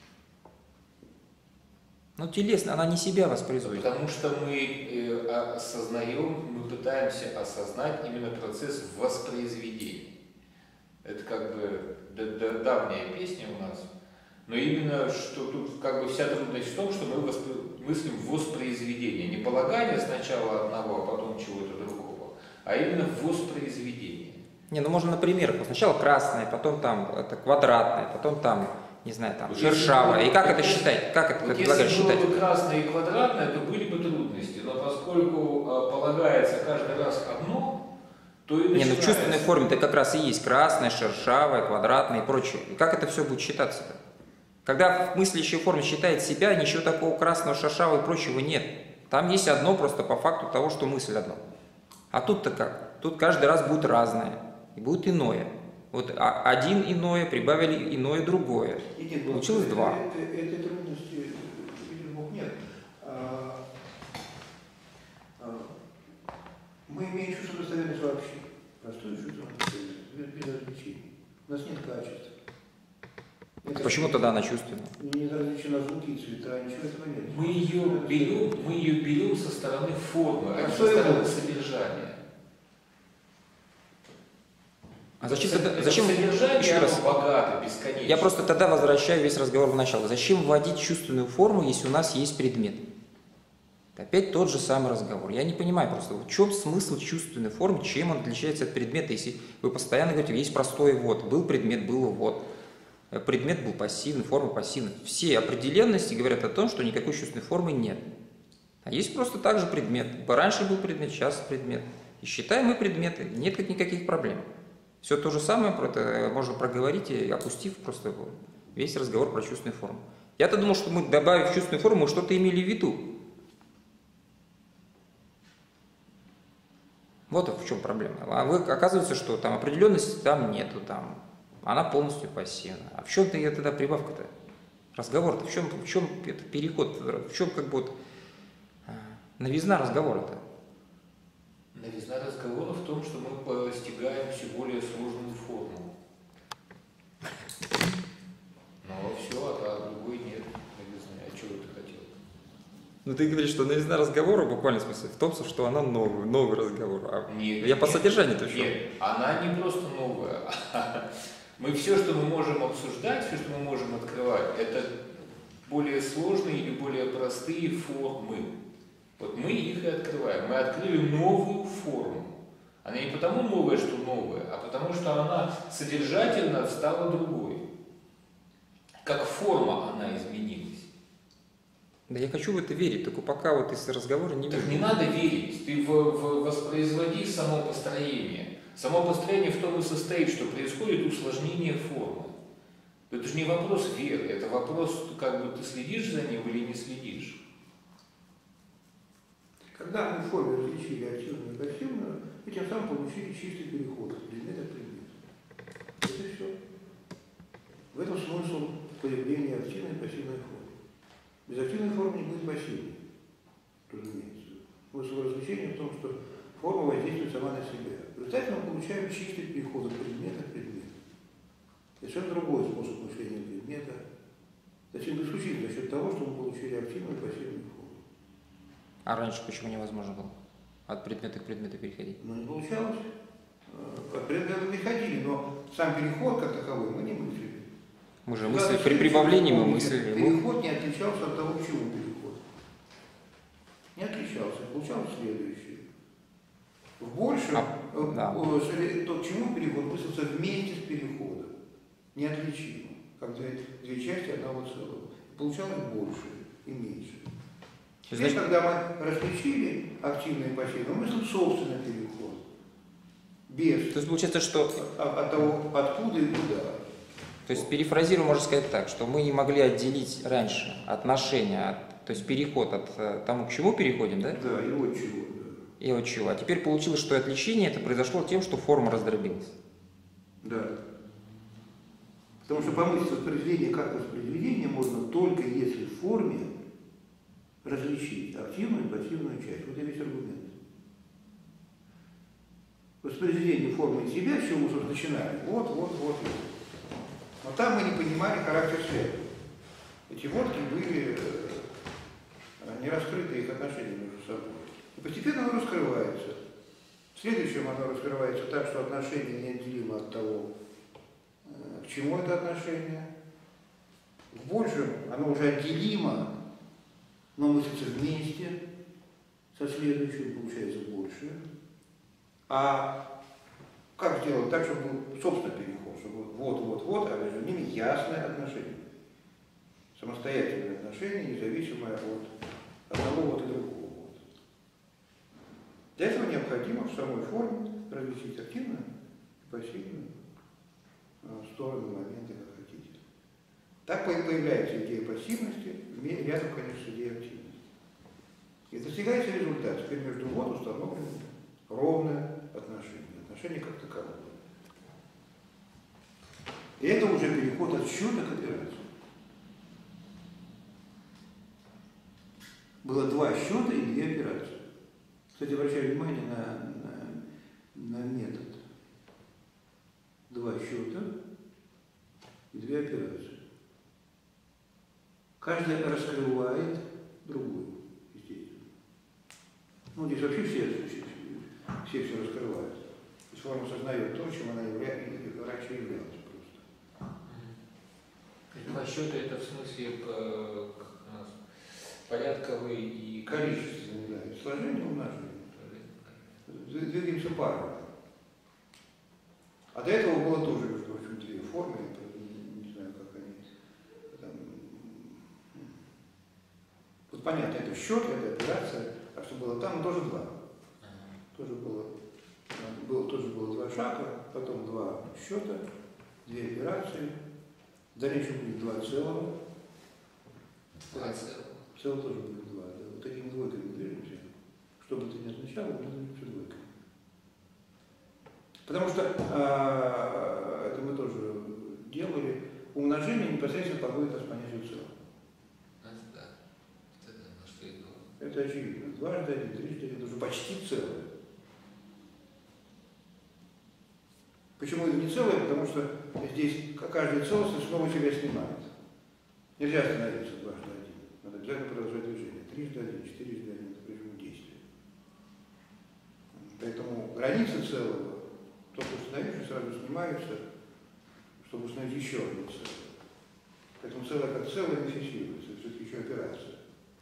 Ну, телесно, она не себя воспроизводит. Потому что мы осознаем, мы пытаемся осознать именно процесс воспроизведения. Это как бы давняя песня у нас. Но именно, что тут как бы вся трудность в том, что мы мыслим воспроизведение. Не полагание сначала одного, а потом чего-то другого, а именно воспроизведение. Не, ну можно на примерах. Сначала красное, потом там это квадратное, потом там, не знаю, там шершавое. И как это считать? Как это предлагаешь считать? Если было бы красное и квадратное, то были бы трудности. Но поскольку полагается каждый раз одно, то и Не, ну в начинается. чувственной форме-то как раз и есть красное, шершавое, квадратное и прочее. И как это все будет считаться-то? Когда в мыслящей форме считает себя, ничего такого красного, шершавого и прочего нет. Там есть одно просто по факту того, что мысль одно. А тут-то как? Тут каждый раз будет разное. И будет иное. Вот один иное, прибавили иное другое. Получилось 2. Этой трудности, видимо, нет. Мы имеем чувство достоверности вообще. Простое чувство достоверности, без различий. У нас нет качества. Почему тогда она чувственная? Не различия на звуки и цвета, ничего этого нет. Мы ее берем со стороны формы, а не со стороны содержания. А зачем содержание, еще раз? Богато, бесконечно. Я просто тогда возвращаю весь разговор в начало. Зачем вводить чувственную форму, если у нас есть предмет? Это опять тот же самый разговор. Я не понимаю просто, в чем смысл чувственной формы, чем он отличается от предмета, если вы постоянно говорите, есть простой вот, был предмет, было вот. Предмет был пассивный, форма пассивная. Все определенности говорят о том, что никакой чувственной формы нет. А есть просто так же предмет. Раньше был предмет, сейчас предмет. И считаем мы предметы, нет никаких проблем. Все то же самое можно проговорить, и опустив просто весь разговор про чувственную форму. Я-то думал, что мы, добавив чувственную форму, мы что-то имели в виду. Вот в чем проблема. А вы, оказывается, что там определенности там нету, там она полностью пассивна. А в чем-то я тогда прибавка-то? Разговор-то в чем это переход? В чем как бы вот новизна разговора-то? Новизна разговора в том, что мы постигаем все более сложную форму. Но все, а другой нет. Новизны. А чего ты хотел? Ну ты говоришь, что новизна разговора в буквальном смысле в том, что она новый разговор. А Нет, я по содержанию-то что? Нет, она не просто новая. Мы все, что мы можем обсуждать, все, что мы можем открывать, это более сложные или более простые формы. Вот мы их и открываем. Мы открыли новую форму. Она не потому новая, что новая, а потому что она содержательно стала другой. Как форма она изменилась. Да я хочу в это верить, только пока вот из разговора не Так вижу. не надо верить, ты воспроизводи само построение. Само построение в том и состоит, что происходит усложнение формы. Это же не вопрос веры, это вопрос, как бы ты следишь за ним или не следишь. Когда мы в форме различили активную и пассивную, мы тем самым получили чистый переход от предмета к предмету. Это все. В этом смысл появления активной и пассивной формы. Без активной формы не будет пассивной. заключение в том, что форма воздействует сама на себя. В результате мы получаем чистый переход от предмета к предмету. Совершенно другой способ мышления предмета. Зачем исключительно за счет того, что мы получили активную и пассивную форму. А раньше почему невозможно было от предмета к предмету переходить? Но не получалось. От предмета переходили, но сам переход как таковой мы не мыслили. Мы же мыслили, при прибавлении мы мыслили. Переход не отличался от того, к чему переход. Не отличался, получалось следующее. В большем, то, к чему переход мыслится вместе с переходом. Неотличимо, как две части одного целого. Получалось больше и меньше. Теперь, когда мы различили активно и пассивно, мы мыслим собственный переход. Без. То есть получается, что... От того, откуда и куда. То есть перефразируем, можно сказать так, что мы не могли отделить раньше отношения, то есть переход от тому, к чему переходим, да? Да, и от чего. Да. И от чего. А теперь получилось, что отличение это произошло тем, что форма раздробилась. Да. Потому что помыслить воспроизведение как воспроизведение можно только если в форме различить активную и пассивную часть. Вот и весь аргумент. Воспроизведение формы из себя, с чего мы собственно начинаем. Вот. Но там мы не понимали характер связи. Эти водки были не раскрыты их отношения между собой. И постепенно оно раскрывается. В следующем оно раскрывается так, что отношение неотделимо от того, к чему это отношение. В большем оно уже отделимо, но мыслится вместе со следующим, получается больше. А как сделать так, чтобы был собственно переход, чтобы вот, а между ними ясное отношение. Самостоятельное отношение, независимое от одного и другого. Для этого необходимо в самой форме различить активную и пассивную стороны, моменты, как хотите. Так появляется идея пассивности, рядом, конечно, с идеей активности. И достигается результат. Теперь между установлено ровное отношение как таковое. И это уже переход от счета к операции. Было два счета и две операции. Кстати, обращаю внимание на метод. Два счета и две операции. Каждая раскрывает другую, естественно. Ну, здесь вообще все раскрывают. То есть форма сознает то, чем она раньше являлась просто. Два счета это в смысле порядковый и Количественный, да. И сложение, умножение. Двигаемся парами. А до этого было тоже, между прочим, две формы, не знаю, как они там. Вот понятно, это счет, это операция, а что было там, тоже два. Тоже было два шага, потом два счета, две операции, в дальнейшем будет два целого. Целого тоже будет два. Да. Вот такими двойками движемся. Что бы это ни означало, мы движемся двойками. Потому что это мы тоже делали, умножение непосредственно подводит нас к понятию целого. Это очевидно. Дважды один, трижды один, это уже почти целое. Почему это не целое? Потому что здесь каждая целостность снова себя снимает. Нельзя остановиться дважды один. Надо обязательно продолжать движение. Трижды один, четырежды один, это прежде действие. Поэтому границы целого, только установившись, сразу снимаются, чтобы установить еще одно целое. Поэтому целое как целое не фиксируется, это все-таки еще операция.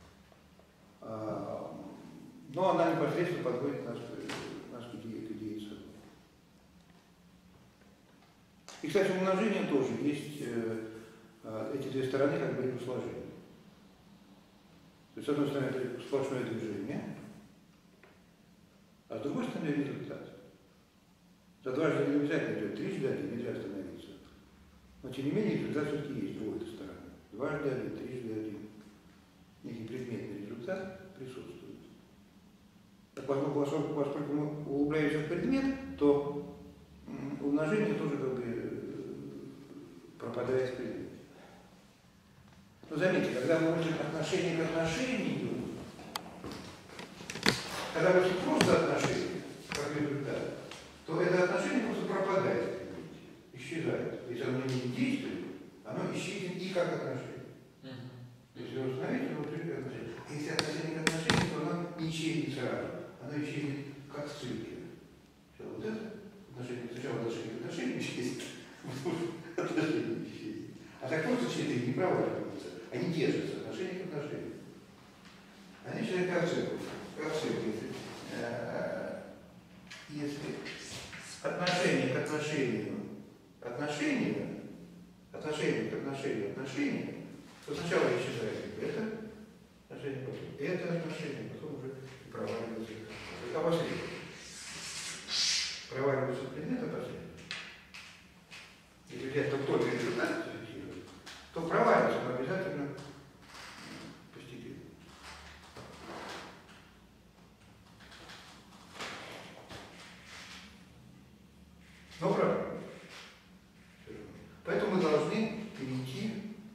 Но она непосредственно подводит нас к идее целого. И, кстати, у умножения тоже есть эти две стороны как бы сложения. То есть, с одной стороны, это сплошное движение, а с другой стороны, результат. За дважды не обязательно идет, трижды один, нельзя остановиться. Но, тем не менее, результат все-таки есть с другой стороны. Дважды один, трижды один. Некий предметный результат присутствует. Так, поскольку мы углубляемся в предмет, то умножение тоже как бы пропадает в предмете. Но заметьте, когда мы учим отношение к отношению, Когда вы просто отношения, как результат, то это отношение просто пропадает, исчезает. Если оно не действует, оно исчезнет и как отношение. Если вы установите, оно придет отношение. Если отношение к отношению, то оно не исчезнет сразу. Оно исчезнет как в цирке. Вот это отношение, сначала отношение к отношению исчезнет, отношение исчезнет. А так просто четыре не проваливаются. Они держатся, отношение к отношению. Они считают как цирк. Как цирк. Если отношение к отношению, отношение к отношению, то сначала исчезает это отношение, потом это отношение, потом уже проваливается. Это последнее. Проваливается предмет, а последнее. Если взять только результат зафиксировать, то проваливается, но обязательно постепенно. Но правильно. Поэтому мы должны перейти,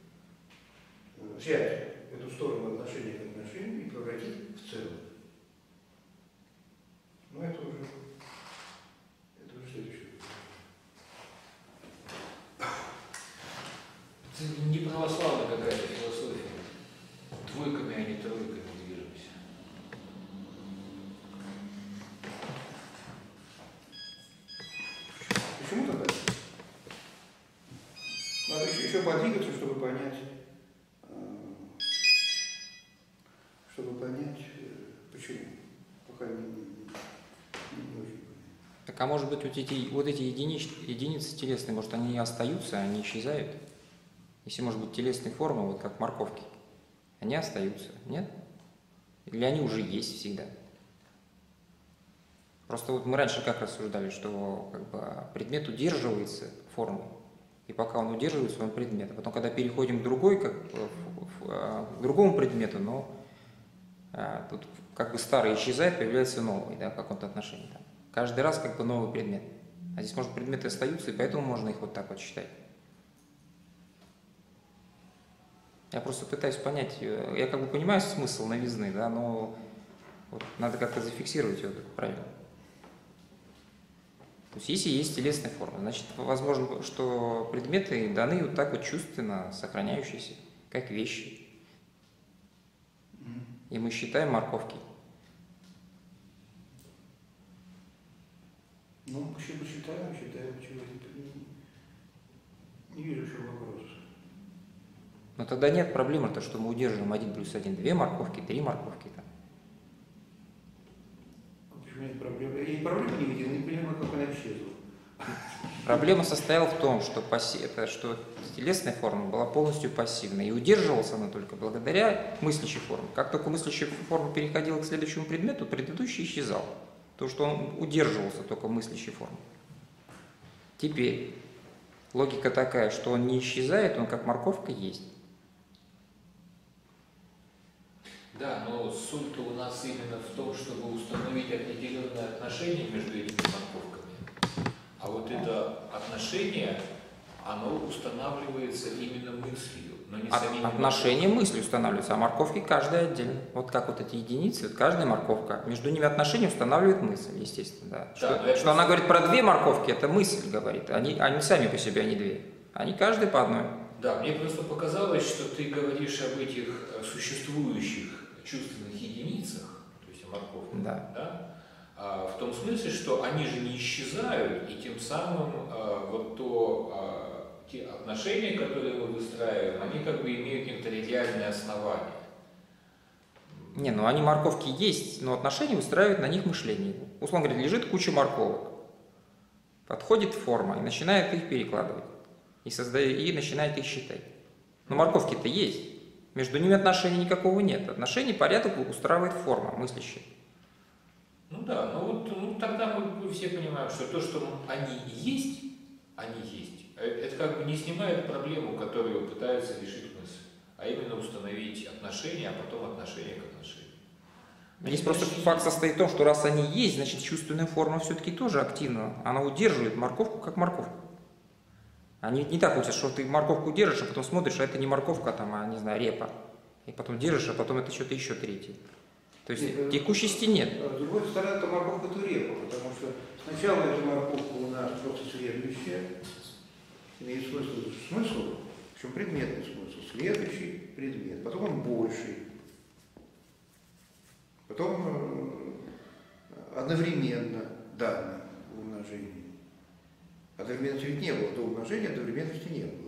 взять эту сторону отношения к отношению и превратить в целое. Но это уже следующее. Это не православная какая-то философия. Двойками, а не тройками движемся. Почему тогда? Надо еще подвигаться, чтобы понять, почему. Пока не очень. Так а может быть вот эти единицы телесные, может они остаются, они исчезают? Если может быть телесные формы, вот как морковки, они остаются, нет? Или они уже есть всегда? Просто вот мы раньше как рассуждали, что как бы предмет удерживается форму, и пока он удерживается, он предмет. А потом, когда переходим к другому предмету, но тут как бы старый исчезает, появляется новый, да, в каком-то отношении. Там. Каждый раз как бы новый предмет. А здесь, может, предметы остаются, и поэтому можно их вот так вот считать. Я просто пытаюсь понять, я как бы понимаю смысл новизны, да, но вот надо как-то зафиксировать его правильно. То есть если есть телесная форма, значит, возможно, что предметы даны вот так вот чувственно сохраняющиеся, как вещи. И мы считаем морковки. Ну, считаем, чего не вижу еще вопроса. Но тогда нет проблемы-то, что мы удерживаем 1 плюс 1, 2 морковки, 3 морковки. Там. Почему нет проблемы? Я и проблемы не видел, не понимаю, как она исчезла. Проблема состояла в том, что телесная форма была полностью пассивной, и удерживалась она только благодаря мыслящей форме. Как только мыслящая форма переходила к следующему предмету, предыдущий исчезал. То, что он удерживался только в мыслящей форме. Теперь логика такая, что он не исчезает, он как морковка есть. Да, но суть-то у нас именно в том, чтобы установить определенное отношение между этими морковками. А вот это отношение, оно устанавливается именно мыслью, но не самим. Отношение мысли устанавливается, а морковки каждая отдельно. Вот как вот эти единицы, вот каждая морковка, между ними отношения устанавливает мысль, естественно. Да. Что она говорит про 2 морковки, это мысль говорит, они сами по себе, они 2. Они каждый по одной. Да, мне просто показалось, что ты говоришь об этих существующих чувственных единицах, то есть о морковках, да? В том смысле, что они же не исчезают, и тем самым те отношения, которые мы выстраиваем, они как бы имеют некоторые реальные основания. Не, ну они морковки есть, но отношения выстраивают на них мышление. Условно говоря, лежит куча морковок, подходит форма и начинает их перекладывать, и начинает их считать. Но морковки-то есть. Между ними отношений никакого нет. Отношений порядок устраивает форма мыслящая. Ну да, тогда мы все понимаем, что то, что они есть, это как бы не снимает проблему, которую пытаются решить мысль, а именно установить отношения, а потом отношение к отношению. Здесь просто факт состоит в том, что раз они есть, значит чувственная форма все-таки тоже активна. Она удерживает морковку как морковку. А не так вот, что ты морковку держишь, а потом смотришь, а это не морковка, а не знаю, репа. И потом держишь, а потом это что-то еще третье. То есть Нет, текущести нет. С другой стороны, это морковка турепа, потому что сначала эта морковка у нас просто следующая, имеет смысл, причем предметный смысл, следующий предмет, потом он больший, потом одновременно данный в умножении. Одновременности ведь не было, до умножения одновременности не было.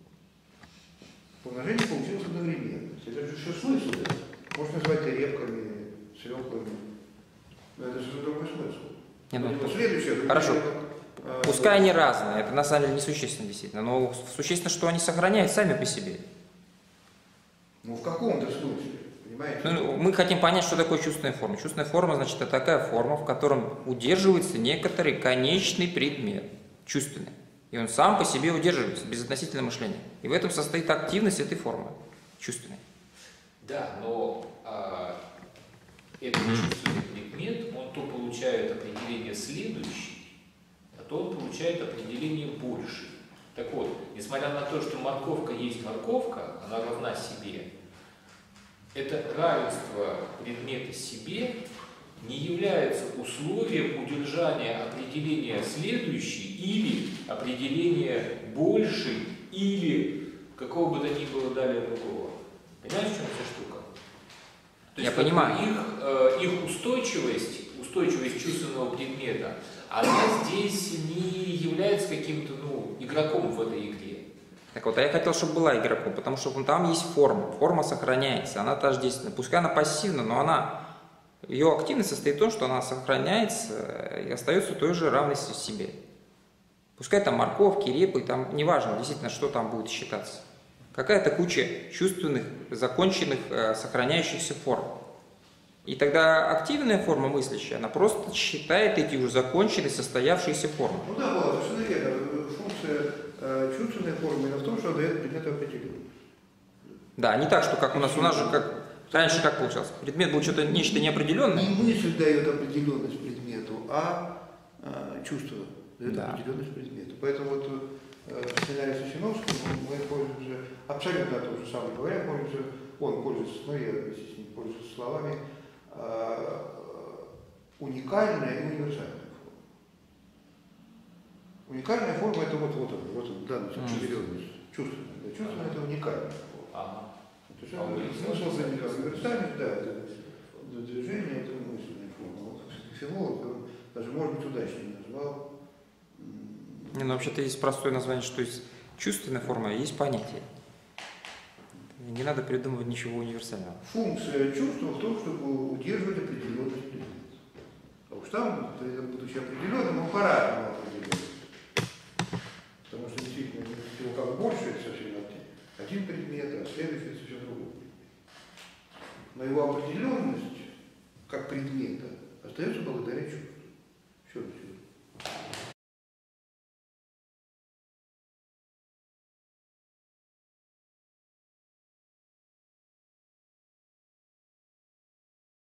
Умножение получилось одновременность. Это же все смысл, да? Можно назвать репками, свеклами. Но это же другой смысл. Не, ну, следующее. хорошо. Пускай они разные, это на самом деле несущественно действительно, но существенно, что они сохраняют сами по себе. Ну, в каком-то смысле, понимаете? Ну, мы хотим понять, что такое чувственная форма. Чувственная форма, значит, это такая форма, в котором удерживается некоторый конечный предмет, чувственный. И он сам по себе удерживается, безотносительное мышление. И в этом состоит активность этой формы, чувственной. Да, но этот чувственный предмет, он то получает определение следующий, а то он получает определение больший. Так вот, несмотря на то, что морковка есть морковка, она равна себе, это равенство предмета себе не является условием удержания определения следующий или определения больший или какого бы то ни было далее другого. Понимаешь, в чем вся штука? То Я есть, понимаю. их устойчивость чувственного предмета, она здесь не является каким-то игроком в этой игре. Так вот, а я хотел, чтобы была игроком, потому что там есть форма. Форма сохраняется, она тождественна. Пускай она пассивна, но ее активность состоит в том, что она сохраняется и остается той же равностью себе. Пускай там морковки, репы, там неважно действительно, что там будет считаться. Какая-то куча чувственных, законченных, сохраняющихся форм. И тогда активная форма мыслящая, она просто считает эти уже законченные, состоявшиеся формы. Ну да, вот, совершенно верно. Функция чувственной формы именно в том, что она дает предмету определенность. Да, не так, что как у нас же, как раньше как получалось. Предмет был что-то, нечто неопределенное. Не мысль дает определенность предмету, а чувство дает определенность предмету. Поэтому вот в сценарии Сосиновского мы пользуемся абсолютно то же самое говоря, он пользуется, я вместе с ним пользуюсь словами, уникальная и универсальная форма. Уникальная форма это вот он, данность, определенность, чувственная. Да, чувственная это уникальная форма. То есть это смысл универсальность, да, это движение, это мысленная форма. Вот, филолог, он даже, может быть, удачнее назвал. Не, ну вообще-то есть простое название, что есть чувственная форма, есть понятие. Не надо придумывать ничего универсального. Функция чувства в том, чтобы удерживать определенность предмета. А уж там, будучи определенным, он по-разному определен. Потому что действительно его как больше, это совсем один предмет, а следующий это совсем другой предмет. Но его определенность как предмета остается благодаря чувству.